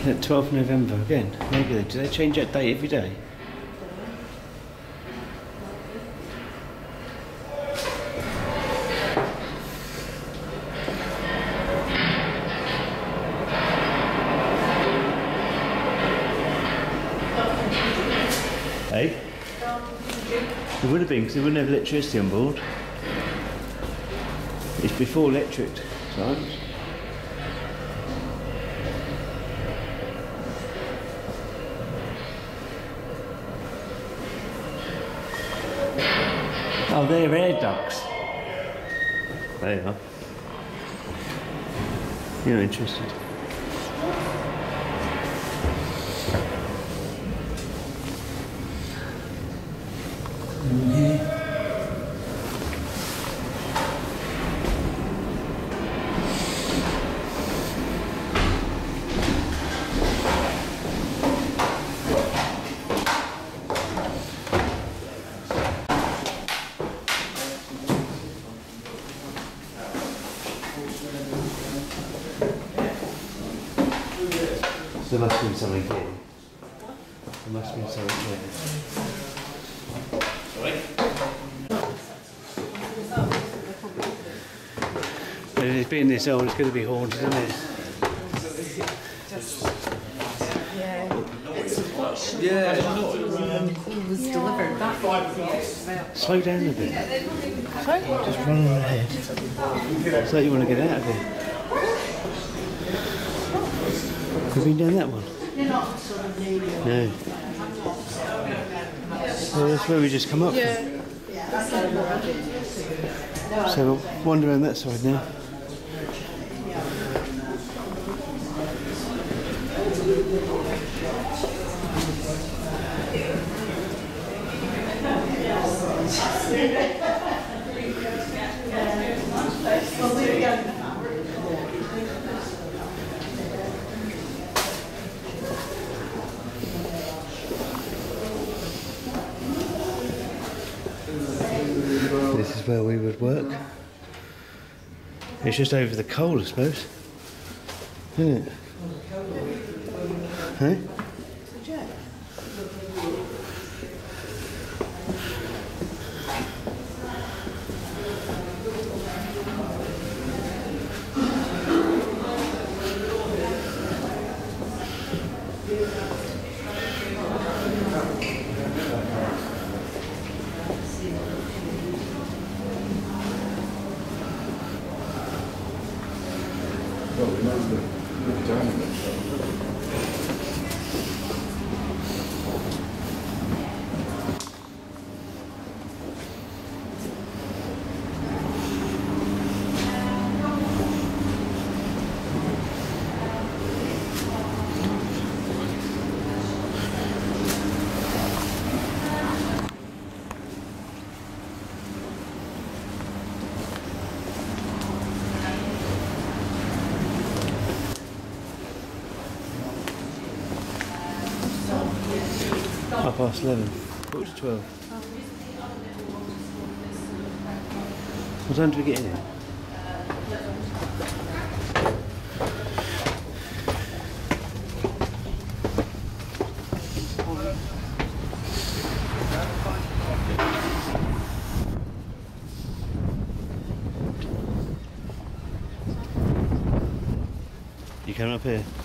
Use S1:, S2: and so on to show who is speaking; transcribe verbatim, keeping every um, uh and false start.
S1: At twelfth of November again. Maybe they do they change that date every day? Hey? It would have been because they wouldn't have electricity on board. It's before electric times. Oh, they're air ducts. They are. You're interested. Mm-hmm. There must be something here. There must be something here. Sorry? But it's being this old, it's going to be haunted, isn't it?
S2: Yeah. It was delivered back.
S1: Slow down a bit.
S2: Sorry?
S1: Just run on ahead. It's like you want to get out of here. Have you done that one? No. Oh, that's where we just come up
S2: Yeah.
S1: from. So we'll wander around that side now. This is where we would work. It's just over the coal, I suppose. Isn't it? Huh?
S3: Well, we know the, the diamond.
S1: Half past eleven, quarter to twelve. What time do we get in here? You coming up here?